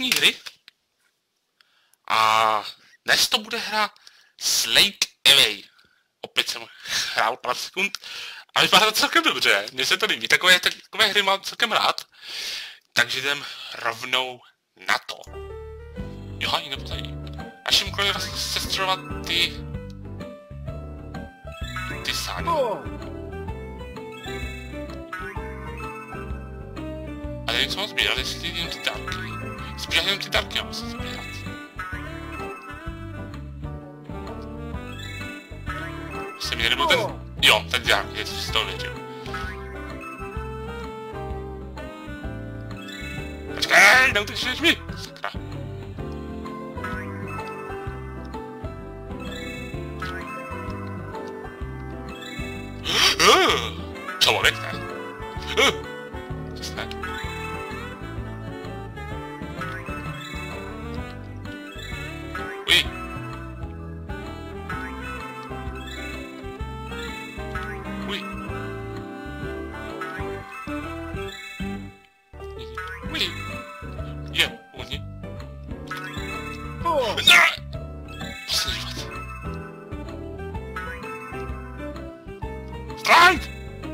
vánoční hry. A dnes to bude hra Slake Away. Opět jsem hrál pár sekund a vypadá to celkem dobře. Mně se to líbí, takové hry mám celkem rád. Takže jdem rovnou na to. Jo, ani nebo tady. Naším úkolem je vlastně sestřelovat ty sány. A nevím, co mám sbírat, jestli jenom ty dárky. Spíš jenom ty dárky mám se sbírat. Se mi nebudu ten... Jo, ten dárky, jestli si to věřil. Počkej, neutečeš mi! Sakra. Člověk, ne? Přesně. Uj. Uj. Uj. Je, uj. Ne! Poslední život. Strike!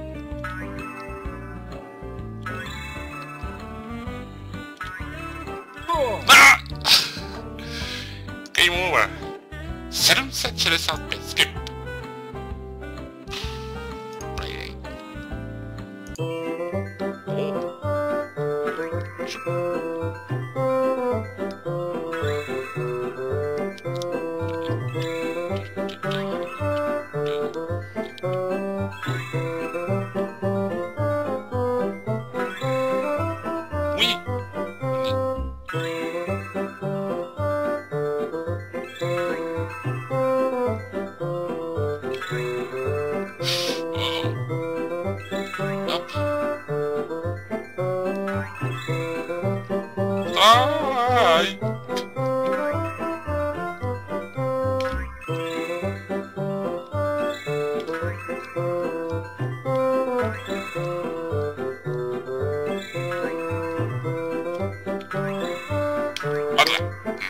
Game over. 765 skip. Play. Aj! Padle.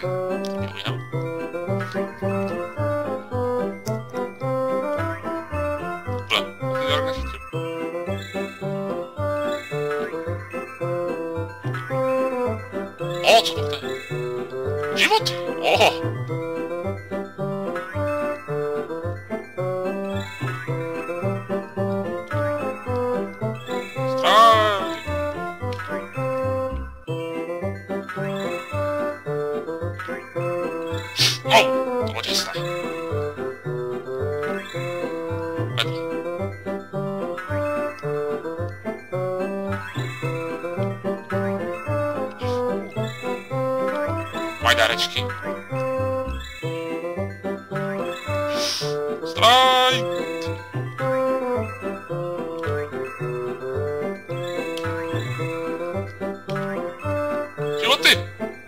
O, co to je? Životy! Oho! Straj! O, to bylo těsné. Dárečky. Strike! Životy!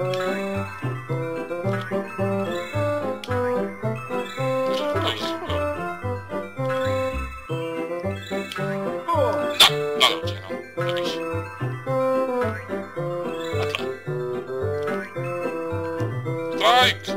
No, dobře, no, vidíš. Strike!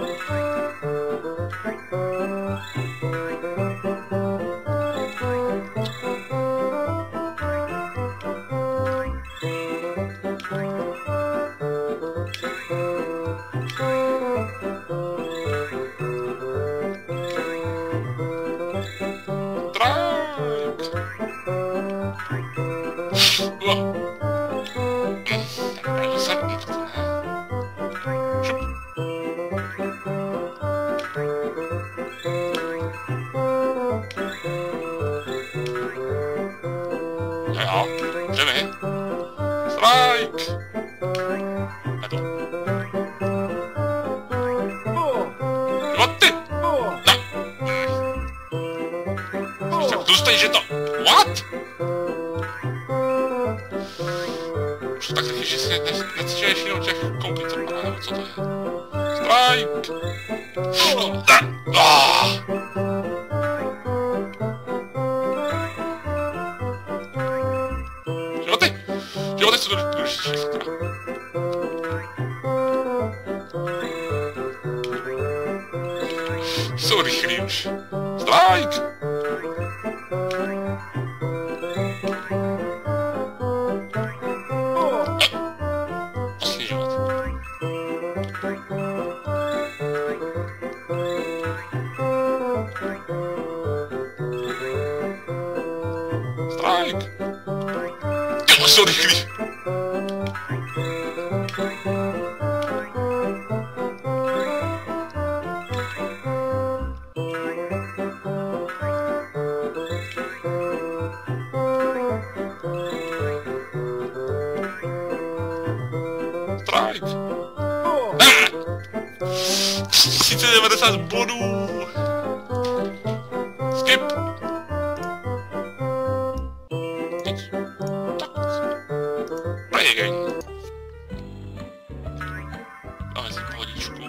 Ja, jdeme. Strike! A to. What ty? No. Ještě tu stojí, že to... What? Už to tak taky, že si necítíš jenom těch koupit, co má, nebo co to je? Strike! Životy jsou důležitější, sakra. Jsou rychlí už. Strike! Snižovat. Strike! Tyhle jsou rychlí. Strike! 1090 bodů! Skip! Nic. Tak. Play again. Dáme si pohodičku.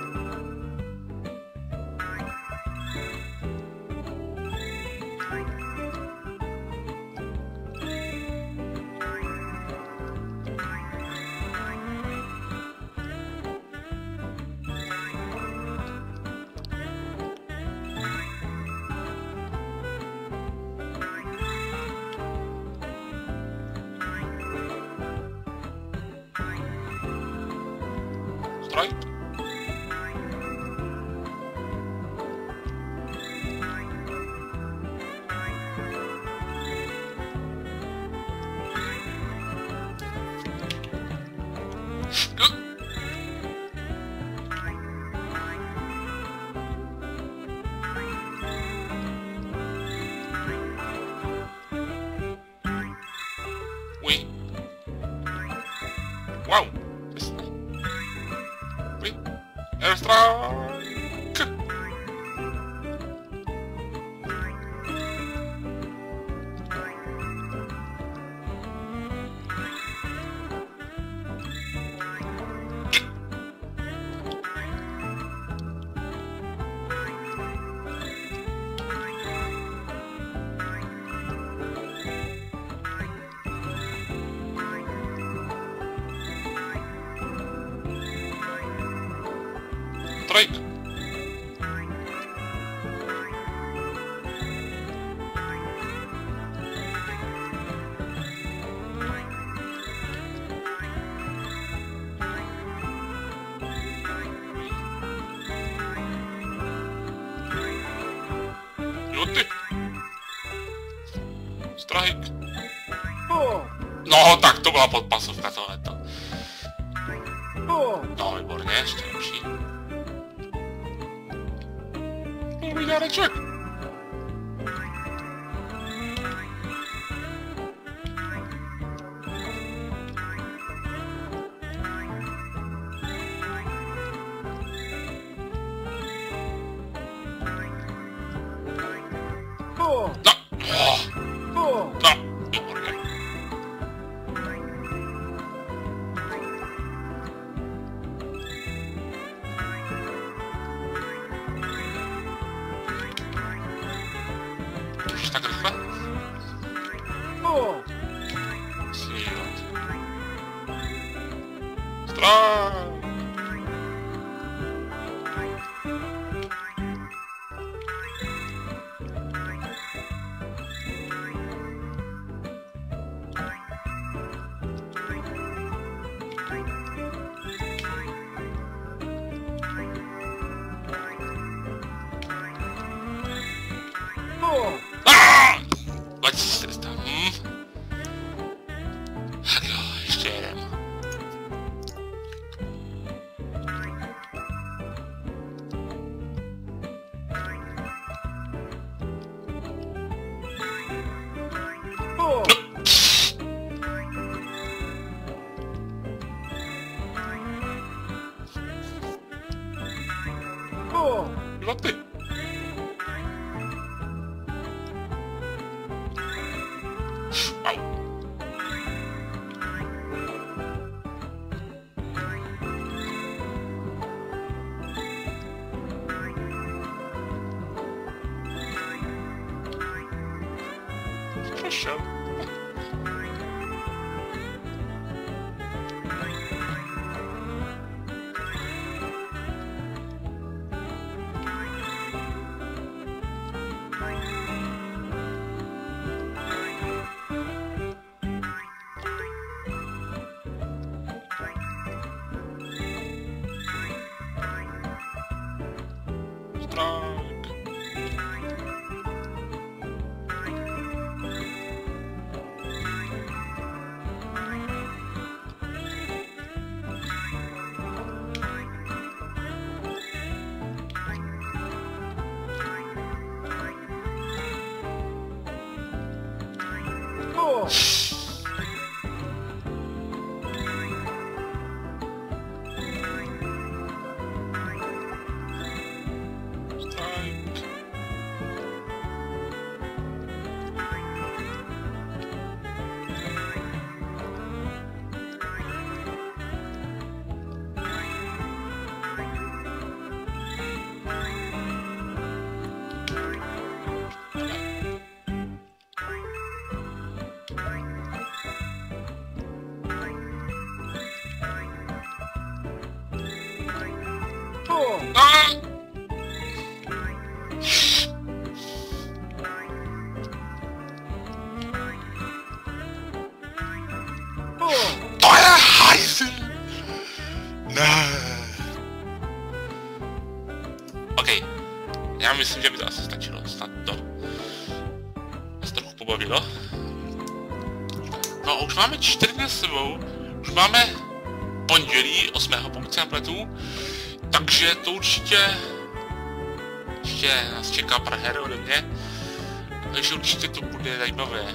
Strike. Uj. Wow. Uj. Airstrike. Strike. Jo ty. Strike. No, tak to byla podpasovka tohleto. No, výborně, ještě lepší. Dobrý dáreček. No, no, výborně. Už tak rychle? Snívat. Strike. Tak jo, ještě jeden. Jo ty. Au. Přešel. To je hajzl! Ne. OK. Já myslím, že by to asi stačilo. Snad to nás trochu pobavilo. No a už máme 4 dny s sebou. Už máme pondělí 8. pokud se nepletu. Takže to určitě nás čeká pár her ode mě. Takže určitě to bude zajímavé.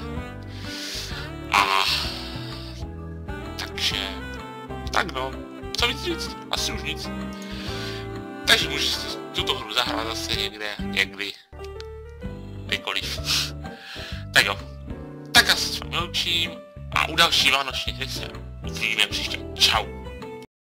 A takže tak no, co víc říct? Asi už nic. Takže můžete tuto hru zahrát zase někdy, kdykoliv. Tak jo, tak já se s vámi loučím a u další vánoční hry se uvidíme příště. Čau.